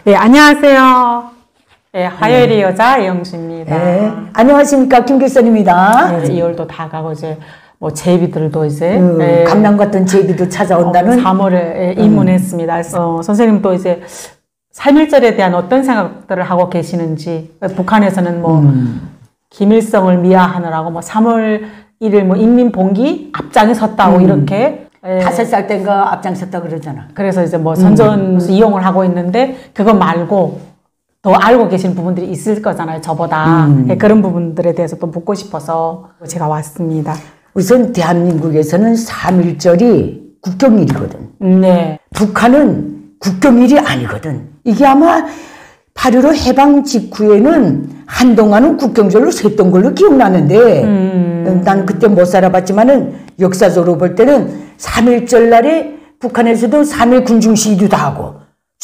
네, 안녕하세요. 네, 화요일의 여자 이영주입니다. 네, 안녕하십니까, 김길선입니다. 네, 2월도 다 가고 이제 뭐 제비들도 이제 감남 같은 제비도 찾아온다는 3월에 입문했습니다. 그래서 선생님도 이제 3.1절에 대한 어떤 생각들을 하고 계시는지, 북한에서는 뭐 김일성을 미화하느라고 뭐 3월 1일 뭐 인민봉기 앞장에 섰다고 이렇게 5살 때인가 앞장섰다 그러잖아. 그래서 이제 뭐 선전 이용을 하고 있는데 그거 말고 더 알고 계신 부분들이 있을 거잖아요, 저보다. 네, 그런 부분들에 대해서 또 묻고 싶어서 제가 왔습니다. 우선 대한민국에서는 3.1절이 국경일이거든. 네. 북한은 국경일이 아니거든. 이게 아마 8.15 해방 직후에는 한동안은 국경절로 셌던 걸로 기억나는데 난 그때 못 살아봤지만은 역사적으로 볼 때는 3.1절 날에 북한에서도 3.1 군중시위도 하고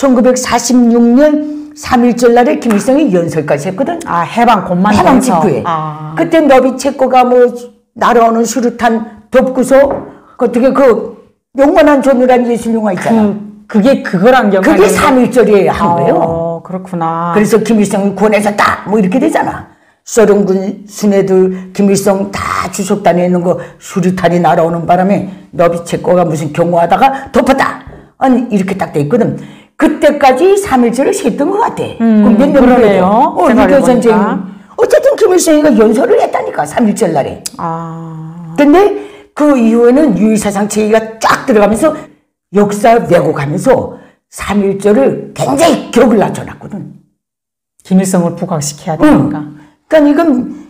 1946년 3.1절 날에 김일성이 연설까지 했거든. 아, 해방 직후에. 그때 너비체코가 뭐 날아오는 수류탄 덮고서 어떻게 그 영원한 존우란 예술 영화 있잖아. 그게 그거랑 연관이 그게 3.1절에 한 거예요. 그렇구나. 그래서 김일성이 권해졌다 뭐 이렇게 되잖아. 소련군 순애들 김일성 다 주석단에 있는 거 수류탄이 날아오는 바람에 너비체코가 무슨 경호하다가 덮었다. 아니 이렇게 딱 돼 있거든. 그때까지 3.1절을 셌던 것 같아. 그럼 몇 년 그러네요. 6.25 전쟁. 어쨌든 김일성이가 연설을 했다니까 3.1절 날에. 근데 그 이후에는 유일사상 체계가 쫙 들어가면서 역사 왜곡하면서 3.1절을 굉장히 격을 낮춰놨거든. 김일성을 부각시켜야 되니까. 그러니까 이건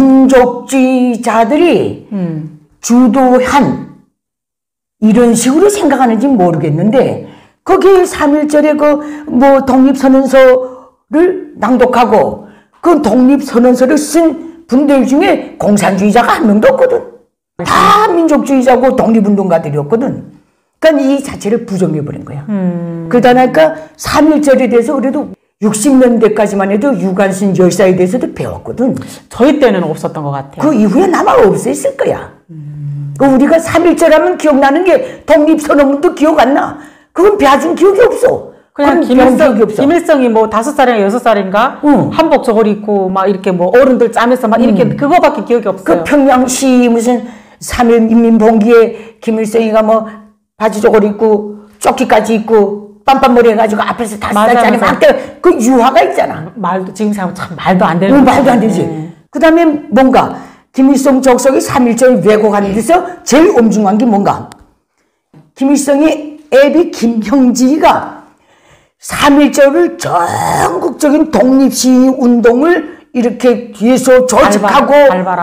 민족주의자들이 주도한 이런 식으로 생각하는지 모르겠는데 거기에 3.1절에 그 뭐 독립선언서를 낭독하고 그 독립선언서를 쓴 분들 중에 공산주의자가 한 명도 없거든. 다 민족주의자고 독립운동가들이었거든. 그러니까 이 자체를 부정해버린 거야. 그러다 보니까 3.1절에 대해서 그래도 60년대까지만 해도 유관순 열사에 대해서도 배웠거든. 저희 때는 없었던 것 같아요. 그 이후에 아마 없었을 거야. 우리가 3.1절 하면 기억나는 게 독립선언문도 기억 안 나. 그건 배워준 기억이 없어. 그냥 김일성이 뭐 5살인가 6살인가 한복 저고리 입고 막 이렇게 뭐 어른들 짜면서 막 이렇게 그거밖에 기억이 없어요. 그 평양시 무슨 3.1 인민봉기에 김일성이가 뭐 바지 저고리 입고 조끼까지 입고 빰빰머리 해가지고 앞에서 5살짜리 막 때 그 유화가 있잖아. 말도 지금 생각하면 참 말도 안 되는 말도 안 되지. 그 다음에 뭔가 김일성 적석이 3.1절 왜곡하는 데서 제일 엄중한 게 뭔가 김일성의 애비 김형직이가 3.1절을 전국적인 독립시위 운동을 이렇게 뒤에서 조직하고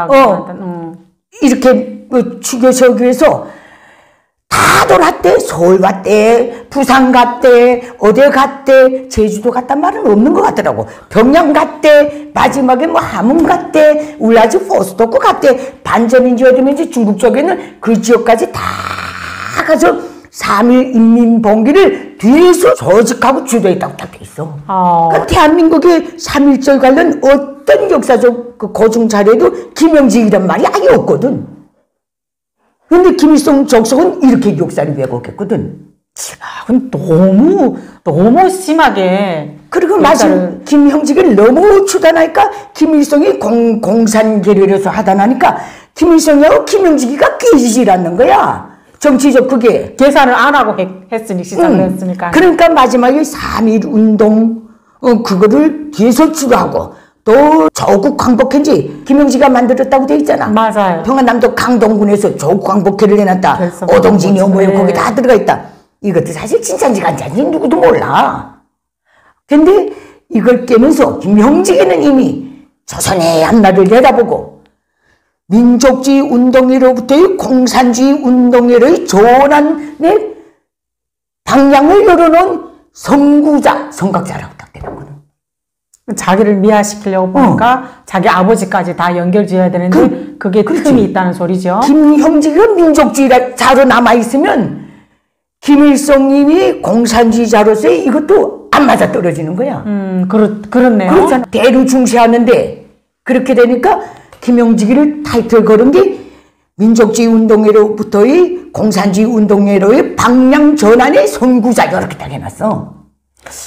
이렇게 추겨 세우기 위해서 다 돌았대. 서울 갔대, 부산 갔대, 어디 갔대, 제주도 갔단 말은 없는 것 같더라고. 평양 갔대, 마지막에 뭐 함흥 갔대, 울라지 포스토크 갔대, 반전인지 어디인지 중국 쪽에는 그 지역까지 다 가서 3.1 인민봉기를 뒤에서 조직하고 주도했다고 딱 돼 있어. 그러니까 대한민국의 3.1절 관련 어떤 역사적 그 고증 자료에도 김영직이란 말이 아예 없거든. 근데 김일성 적석은 이렇게 역사를 왜곡했거든. 그럼 너무 심하게. 그리고 마침 김형직을 너무 추단하니까 김일성이 공산 계열에서 하다 나니까 김일성하고 김형직이가 끼지질 않는 거야. 정치적 그게. 계산을 안 하고 했으니, 시작을 했으니까. 그러니까 마지막에 3.1 운동, 그거를 뒤에서 주도하고 또 조국 광복회인지 김영지가 만들었다고 돼 있잖아. 맞아요. 평안남도 강동군에서 조국 광복회를 해놨다. 오동진이 뭐에 거기 다 들어가 있다. 이것도 사실 진짜인지 가짜인지 누구도 몰라. 근데 이걸 깨면서 김형직에는 이미 조선의 앞날을 내다보고 민족주의 운동회로부터의 공산주의 운동회의 전환의 방향을 열어놓은 선각자라고 딱 되는거든. 자기를 미화시키려고 보니까 자기 아버지까지 다 연결지어야 되는데 그게 틈이 있다는 소리죠. 김형직은 민족주의자로 남아있으면 김일성님이 공산주의자로서의 이것도 안 맞아 떨어지는 거야. 그렇네요. 그렇잖아. 대를 중시하는데 그렇게 되니까 김형직이를 타이틀 걸은 게 민족주의 운동회로부터의 공산주의 운동회로의 방향 전환의 선구자 이렇게 딱 해놨어.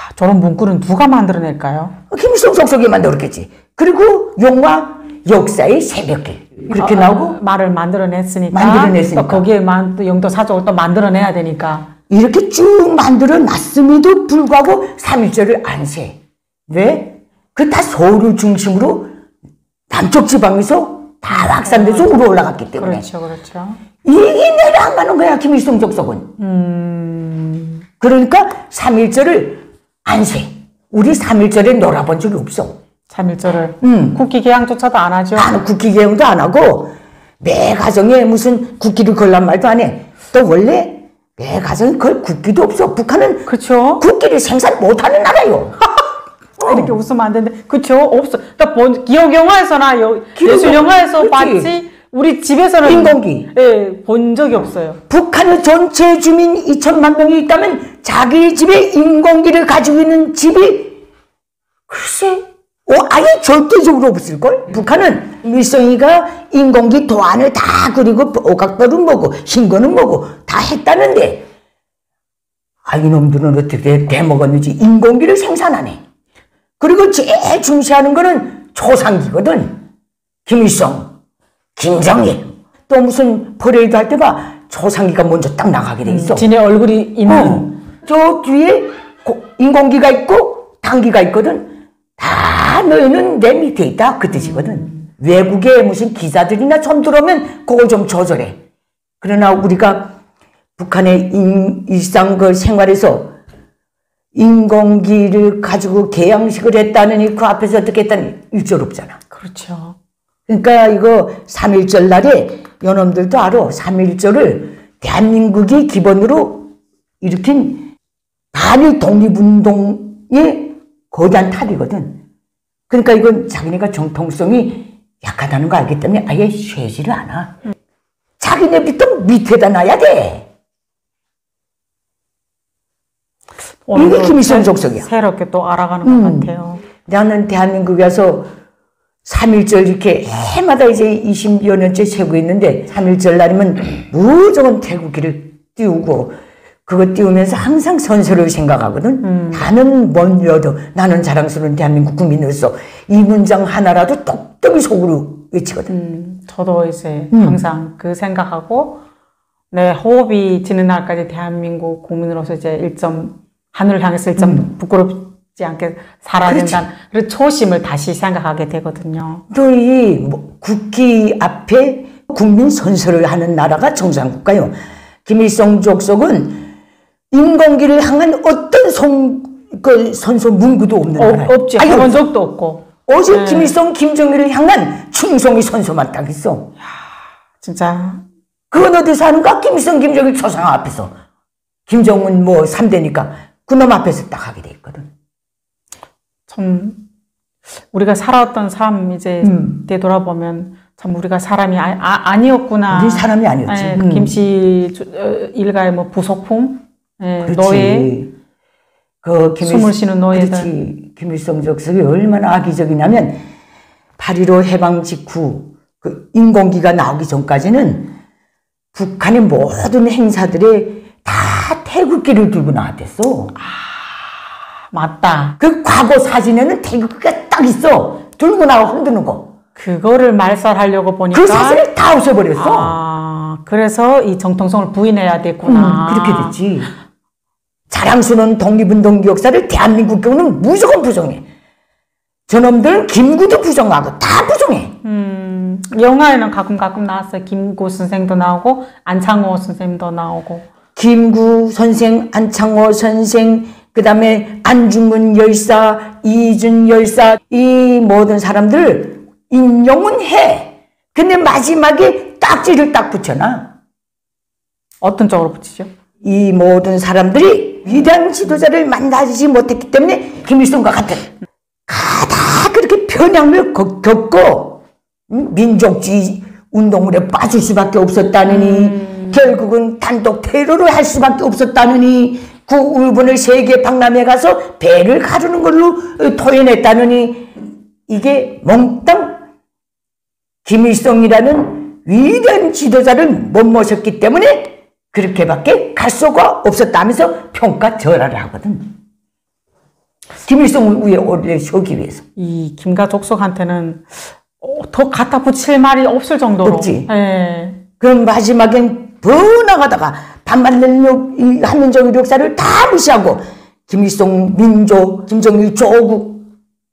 저런 문구는 누가 만들어낼까요? 김일성 속속이 만들었겠지. 그리고 용화 역사의 새벽길 그렇게 나오고 말을 만들어냈으니까 또 거기에 또 영도 사족을 또 만들어내야 되니까 이렇게 쭉 만들어놨음에도 불구하고 3.1절을 안 세. 왜? 그 다 서울을 중심으로 남쪽 지방에서 다 확산돼서 우로 올라갔기 때문에. 그렇죠, 그렇죠. 이게 내가 안 가는 거야, 김일성 족속은. 그러니까 3.1절을 안 세. 우리 3.1절에 놀아본 적이 없어. 3.1절을. 국기 개항조차도 안 하죠. 국기 개항도 안 하고, 매 가정에 무슨 국기를 걸란 말도 안 해. 또 원래 매 가정에 걸 국기도 없어. 북한은 그렇죠. 국기를 생산 못 하는 나라요. 이렇게 웃으면 안 되는데, 그쵸? 없어. 또 기억 영화에서나 예술 영화에서 봤지, 우리 집에서는 인공기. 예, 본 적이 없어요. 북한의 전체 주민 2천만 명이 있다면 자기 집에 인공기를 가지고 있는 집이 글쎄, 아예 절대적으로 없을걸? 북한은 밀성이가 인공기 도안을 다 그리고 오각별은 뭐고 흰 거는 뭐고 다 했다는데 이놈들은 어떻게 대먹었는지 인공기를 생산하네. 그리고 제일 중시하는 거는 초상기거든. 김일성, 김정일. 또 무슨 퍼레이드 할 때 봐. 초상기가 먼저 딱 나가게 돼 있어. 지네 얼굴이 있는. 저 뒤에 인공기가 있고 당기가 있거든. 다 너희는 내 밑에 있다. 그 뜻이거든. 외국에 무슨 기자들이나 처음 들어오면 그걸 좀 조절해. 그러나 우리가 북한의 일상 그 생활에서 인공기를 가지고 개양식을 했다느니 그 앞에서 어떻게 했다니 일절 없잖아. 그렇죠. 그러니까 이거 3.1절 날에 여러분들도 알아. 3.1절을 대한민국이 기본으로 일으킨 반일 독립운동의 거대한 탑이거든. 그러니까 이건 자기네가 정통성이 약하다는 거 알기 때문에 아예 쉬지를 않아. 자기네부터 밑에다 놔야 돼. 이게 김일성 족속이야. 새롭게 또 알아가는 것 같아요. 나는 대한민국에 와서 3.1절 이렇게 해마다 이제 20여 년째 세고 있는데 3.1절 날이면 무조건 태국기를 띄우고 그거 띄우면서 항상 선서를 생각하거든. 나는 먼저도 나는 자랑스러운 대한민국 국민으로서 이 문장 하나라도 똑똑히 속으로 외치거든. 저도 이제 항상 그 생각하고 내 호흡이 지는 날까지 대한민국 국민으로서 이제 하늘을 향해서 부끄럽지 않게 살아야 된다는 그런 초심을 다시 생각하게 되거든요. 또 이 국기 앞에 국민 선서를 하는 나라가 정상국가요. 김일성 족속은 인공기를 향한 어떤 선서 문구도 없는 나라예요. 없지. 해본 적도 없고. 오직 김일성, 김정일을 향한 충성의 선서만 딱 있어. 진짜. 그건 어디서 하는가? 김일성, 김정일 초상 앞에서. 김정은 뭐 3대니까 그놈 앞에서 딱 하게 돼 있거든. 참 우리가 살아왔던 삶 이제 되돌아보면 참 우리가 사람이 아니었구나. 우리 사람이 아니었지. 김씨 일가의 뭐 부속품, 노예, 숨을 쉬는 노예들. 그렇지. 김일성 족속이 얼마나 악의적이냐면 8.15 해방 직후 그 인공기가 나오기 전까지는 북한의 모든 행사들에 다 태극기를 들고 나왔댔어. 맞다. 그 과거 사진에는 태극기가 딱 있어. 들고 나와 흔드는 거. 그거를 말살하려고 보니까 그 사진을 다 없애버렸어. 그래서 이 정통성을 부인해야 됐구나. 그렇게 됐지. 자랑스러운 독립운동 역사를 대한민국 경우는 무조건 부정해. 저놈들은 김구도 부정하고 다 부정해. 영화에는 가끔 나왔어요. 김구 선생도 나오고 안창호 선생도 나오고. 김구 선생, 안창호 선생, 그 다음에 안중근 열사, 이준 열사, 이 모든 사람들 인용은 해. 근데 마지막에 딱지를 딱 붙여놔. 어떤 쪽으로 붙이죠? 이 모든 사람들이 위대한 지도자를 만나지 못했기 때문에 김일성과 같은 다 그렇게 편향을 겪고 민족주의 운동물에 빠질 수밖에 없었다느니 결국은 단독 테러를 할 수밖에 없었다느니 그 울분을 세계 박람회에 가서 배를 가르는 걸로 토해냈다느니 이게 몽땅 김일성이라는 위대한 지도자를 못 모셨기 때문에 그렇게밖에 갈 수가 없었다면서 평가절하를 하거든. 김일성을 위해 오래 서기 위해서. 이 김가 족속한테는 더 갖다 붙일 말이 없을 정도로. 없지. 예. 그럼 마지막엔 번나가다가 반만년 이 한민정일 역사를 다 무시하고 김일성 민조, 김정일 조국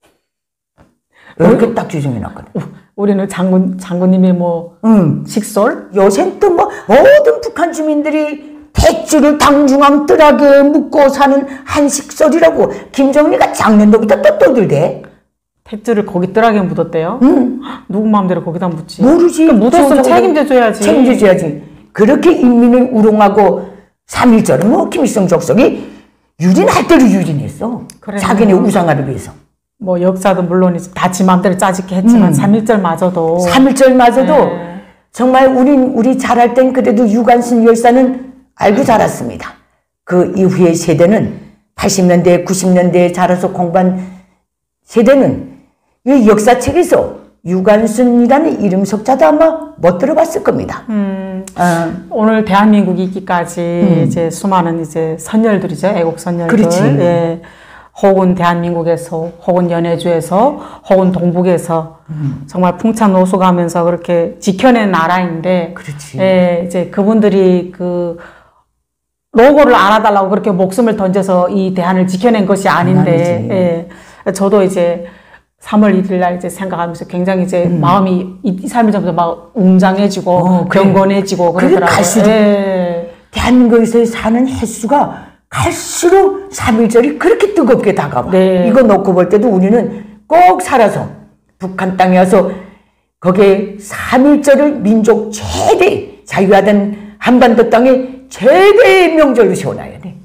이렇게 딱 규정해놨거든. 우리는 장군님의 뭐 식솔? 요새 또 뭐 모든 북한 주민들이 탯줄을 당중앙 뜰하게 묶고 사는 한식설이라고 김정일이가 작년도부터 또 떠들대. 탯줄을 거기 뜰하게 묻었대요? 누구 마음대로 거기다 묻지? 모르지. 그러니까 묻었으면 책임져줘야지. 책임져줘야지. 그렇게 인민을 우롱하고 3.1절은 뭐 김일성 족속이 유린할 대로 유린했어. 그래요. 자기네 우상화를 위해서. 뭐 역사도 물론 다 지 마음대로 짜집게 했지만 3.1절마저도 3.1절마저도 네. 정말 우리 잘할 땐 그래도 유관순 열사는 알고 자랐습니다. 그 이후의 세대는 80년대, 90년대에 자라서 공부한 세대는 이 역사책에서 유관순이라는 이름 석자도 아마 못 들어봤을 겁니다. 오늘 대한민국이 있기까지 이제 수많은 이제 선열들이죠. 애국 선열들. 그렇지. 예. 혹은 대한민국에서, 혹은 연해주에서, 혹은 동북에서 정말 풍찬노숙하면서 그렇게 지켜낸 나라인데, 그렇지. 예, 이제 그분들이 그 로고를 알아달라고 그렇게 목숨을 던져서 이 대한을 지켜낸 것이 아닌데, 예. 저도 이제 3월 1일 날 이제 생각하면서 굉장히 이제 마음이 2, 3일 전부터 막 웅장해지고, 경건해지고 그러더라고요. 갈수록 예. 대한민국에서 사는 횟수가 갈수록 3.1절이 그렇게 뜨겁게 다가와. 네. 이거 놓고 볼 때도 우리는 꼭 살아서 북한 땅에 와서 거기에 3.1절을 민족 최대 자유하던 한반도 땅에 최대의 명절로 세워놔야 돼.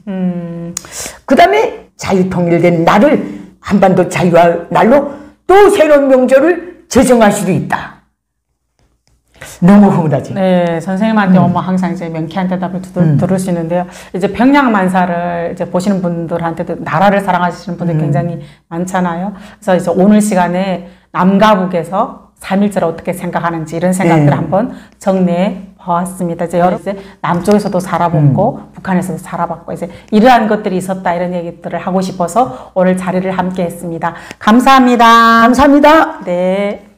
그 다음에 자유통일된 날을 한반도 자유할 날로 또 새로운 명절을 제정할 수도 있다. 너무 흥분하지. 네, 선생님한테 항상 이제 명쾌한 대답을 들으시는데요. 이제 평양만사를 이제 보시는 분들한테도 나라를 사랑하시는 분들 굉장히 많잖아요. 그래서 이제 오늘 시간에 남과 북에서 3.1절 어떻게 생각하는지 이런 생각들을 한번 정리해 보았습니다. 이제 여러 이제 남쪽에서도 살아봤고 북한에서도 살아봤고 이제 이러한 것들이 있었다 이런 얘기들을 하고 싶어서 오늘 자리를 함께 했습니다. 감사합니다. 감사합니다. 네.